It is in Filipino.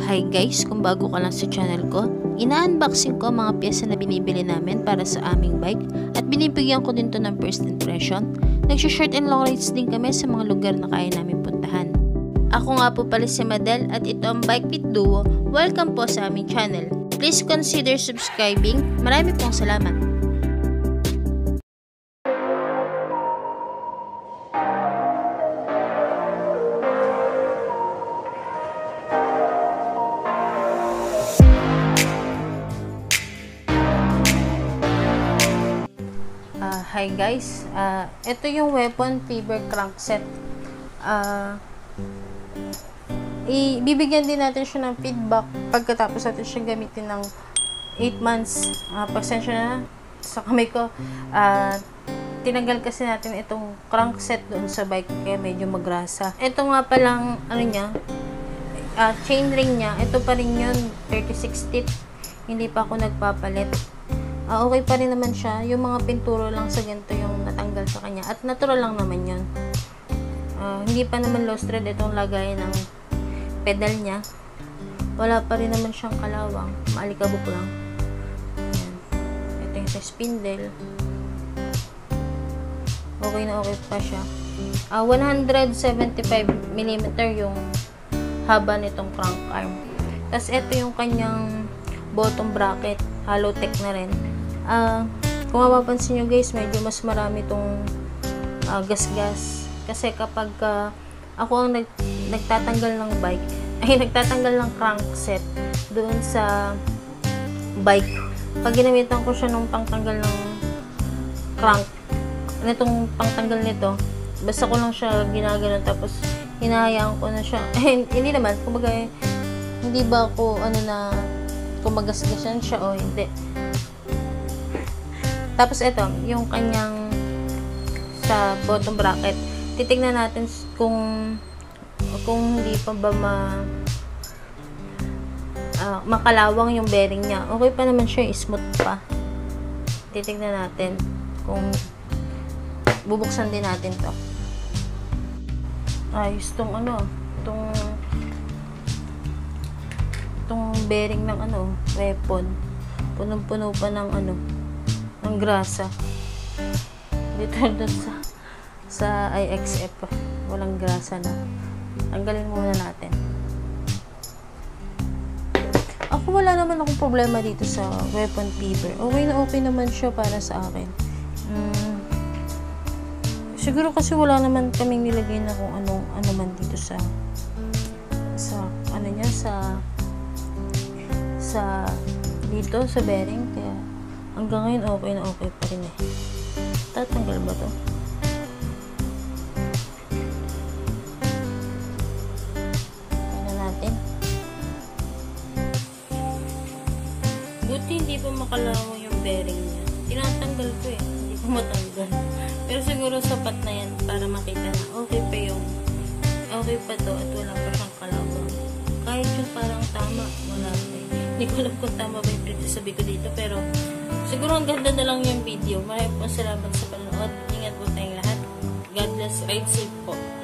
Hi guys, kung bago ka lang sa channel ko, ina-unboxing ko ang mga pyesa na binibili namin para sa aming bike at binibigyan ko din to ng first impression. Nagsho-short and long rides din kami sa mga lugar na kaya namin puntahan. Ako nga po pala si Madel at ito ang Bike Fit Duo. Welcome po sa aming channel. Please consider subscribing. Marami pong salamat. Hi guys, ito yung Weapon Fiber Crankset. Ibibigyan din natin siya ng feedback pagkatapos natin siya gamitin ng 8 months. Pasensya na sa kamay ko. Tinanggal kasi natin itong crankset doon sa bike kaya medyo magrasa. Ito nga palang chain ring niya. Ito pa rin yun, 36 teeth. Hindi pa ako nagpapalit. Okay pa rin naman siya. Yung mga pinturo lang sa ganito yung natanggal sa kanya. At natural lang naman yun. Hindi pa naman lost thread itong lagay ng pedal niya. Wala pa rin naman siyang kalawang. Maalikabok lang. Ayan. Ito yung sa spindle. Okay na okay pa siya. 175mm yung haba nitong crank arm. Tapos ito yung kanyang bottom bracket. Hollow tech na rin. Kung mapapansin nyo guys, medyo mas marami itong gas-gas. Kasi kapag ako ang nagtatanggal ng bike, nagtatanggal ng crankset doon sa bike, pag ginamitan ko siya nung pangtanggal ng crank, nitong pangtanggal nito, basta ko lang siya ginagano tapos hinahayaan ko na siya. Hindi naman, kumbaga hindi ba ako kung magasgasan siya o hindi. Tapos ito, yung kanyang sa bottom bracket, titignan natin kung hindi pa ba makalawang yung bearing niya. Okay pa naman siya, smooth pa. Titignan natin kung bubuksan din natin to. Ayos tong itong bearing ng weapon. Punong-puno pa ng ng grasa. Dito doon sa IXF walang grasa na. Tanggalin muna natin. Ako wala naman akong problema dito sa Weapon Fiber. Okay naman siya para sa akin. Siguro kasi wala naman kaming nilagay na kung ano man dito sa dito sa bearing, kaya hanggang ngayon okay na okay pa rin eh. Tatanggal ba to? Tingnan natin. Buti hindi pa makalawang yung bearing niya. Tinatanggal ko eh, hindi pa matanggal. Pero siguro sapat na yan para makita na okay pa to at wala pa siyang kalawang. Kahit yung parang tama, wala pa eh. Hindi ko alam kung tama ba yung sabi ko dito, pero siguro ang ganda na lang yung video. Maraming po salamat sa panonood. Ingat po tayong lahat. God bless. Ride safe po.